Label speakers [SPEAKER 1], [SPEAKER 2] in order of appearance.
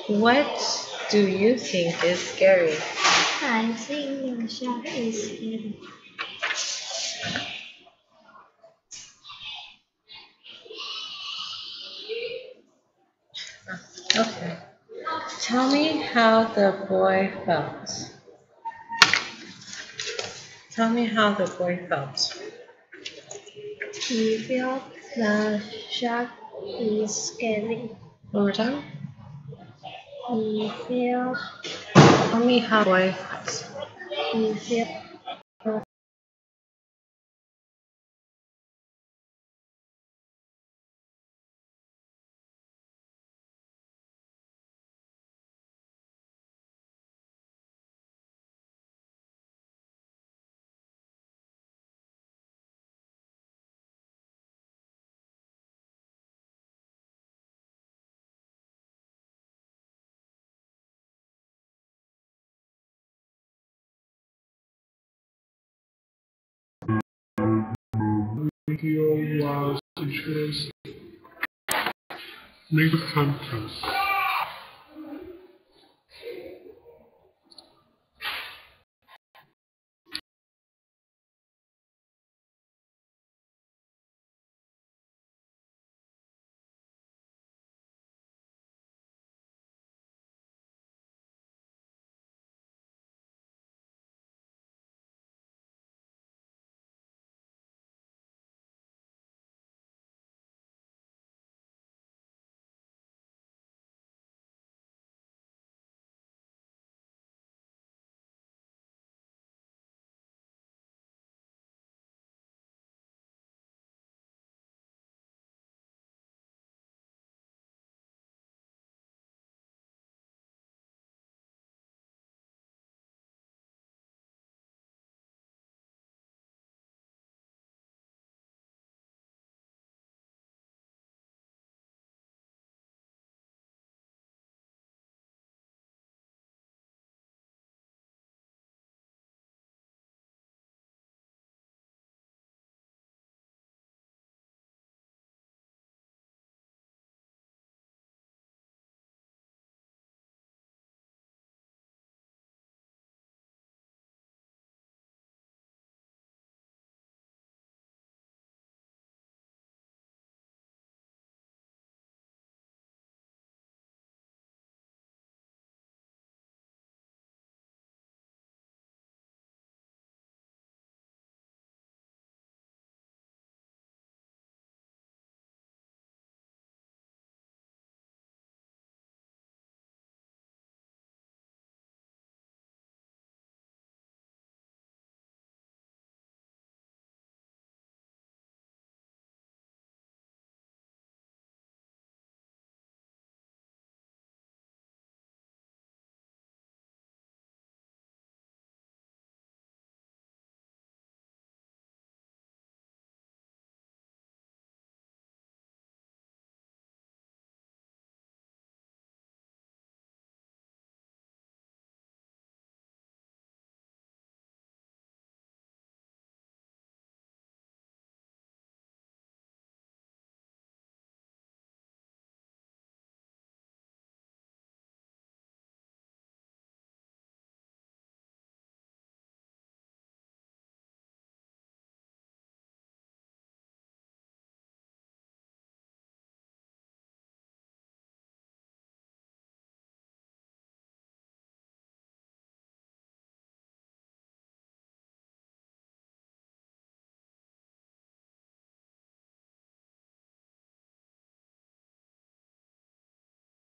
[SPEAKER 1] What do you think is scary?
[SPEAKER 2] I think the shark is scary.
[SPEAKER 1] Okay. Tell me how the boy felt. Tell me how the boy felt.
[SPEAKER 2] He felt the shark is scary.
[SPEAKER 1] One more time.
[SPEAKER 2] He felt
[SPEAKER 1] Tell me how the boy felt.
[SPEAKER 2] he felt
[SPEAKER 3] Video was interesting. Make the content.